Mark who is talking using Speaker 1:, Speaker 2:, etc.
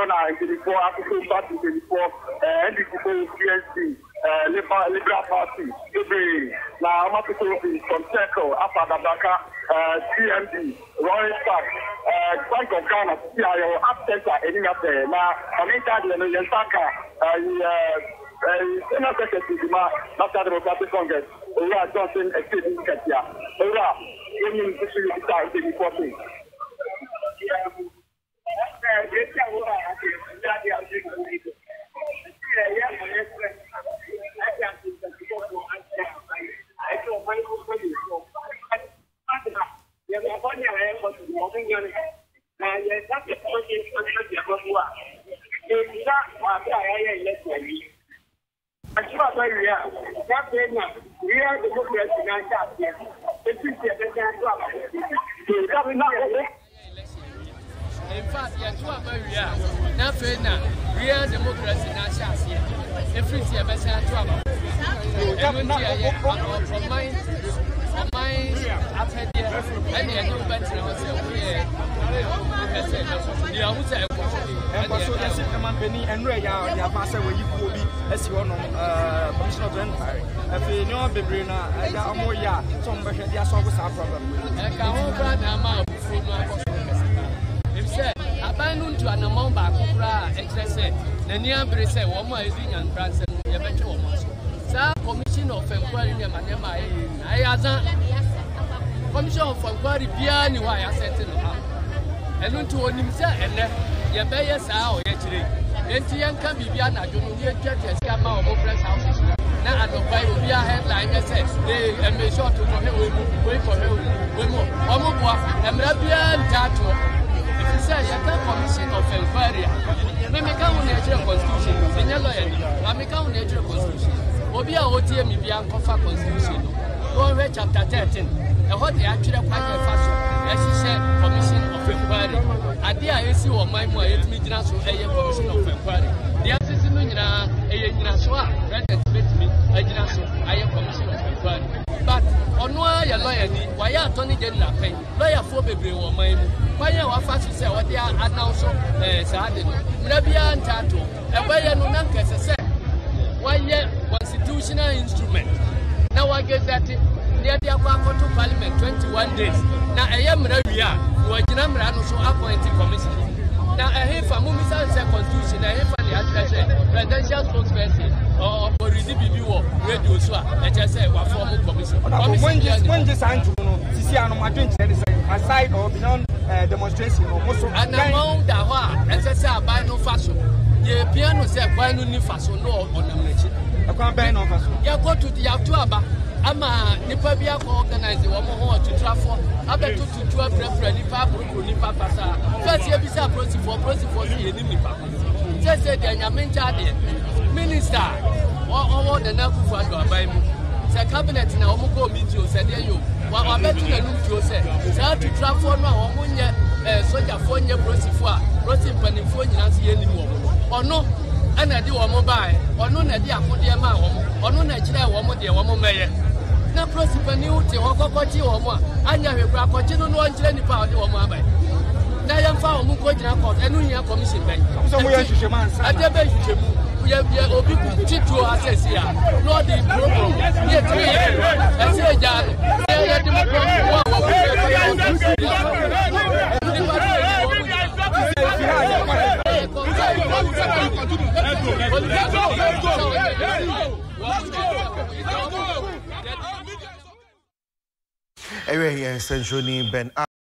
Speaker 1: Donna before African Party before NDC PNC Liberal Party now I'm from Circle after Dabaka CMD Royal Park Bank of Ghana CIO Absenta Eninate now Aminta Yentaka Senate Secretary National Democratic Congress Ora Johnson Executive Katia Ora Yemin Issue Start before me
Speaker 2: In fact, you are now real democracy now shall see every year best from mine after the any new better and Ray are passing where you could be as you know, Commissioner of Empire. If you know Bibrina, I got more ya, some better, there's always a problem. If said, I buy noon to an amount back, excess, the near Bresse, one more is in and Branson, the eventual ones. Sir, Commission of Inquiry, I as a Commission of Inquiry, Piani, why I said to the house. And to himself, and your bayers are yesterday. Then Tian can be Biana, you know, you get a scam of press houses. Now I don't buy a headline that says they may short to wait for him. And Rabian Tato. If you say you can't Commission of Inquiry, we make our natural constitution, and your lawyer, I make our natural constitution. Obi a OTM be a constitution. Go and read chapter 13. And what they actually quite a fashion, as she said, Commission of Inquiry. At the IAC or my more, it's me, Commission of Inquiry. The assistant in a Nasua, rather than me, I Commission of Inquiry. But on why your lawyer, why are Tony General pay? Lawyer for baby or my why are fast to say what they are announced, Sadin, Rabia and Tato, and why are no Nankas said, why yet constitutional instrument. Now I get that near the Aquaco to Parliament 21 days. Now I am Rabia, who are Jinamran so appointed commission. Now I hear from Mumisa Constitution, I hear from the presidential spokesperson or BB war, radio, so I just say, what formal commission. When just aside or beyond demonstration or most of and among the as I say, by no fashion. The piano said, why no fashion no ornamentation. I can't buy no fashion. You go to the Atuaba. I'm a Nipabia organized the woman to travel. I bet to 12 preferred Nipa, Nipa Passa. First year, Bisa process for the enemy. Just said, I am in charge. Minister, or the Naku by me. The cabinet now go meet you, said you. Well, I bet you look to say, to travel now, soldier for your process for penny for you anymore. Or no, and I do a mobile, or no, I did for the amount, or no, natural woman, dear woman mayor. Now, process penny, or Cocotti or more, and you have continued no one any power or mobile. Now, I am found Mukoja Court and New Year Commission Bank. Somewhere you should answer. I dare you. We have Obi to access here. Not the program. Here, 3 years. I say, Jan,
Speaker 3: Essentially, Ben.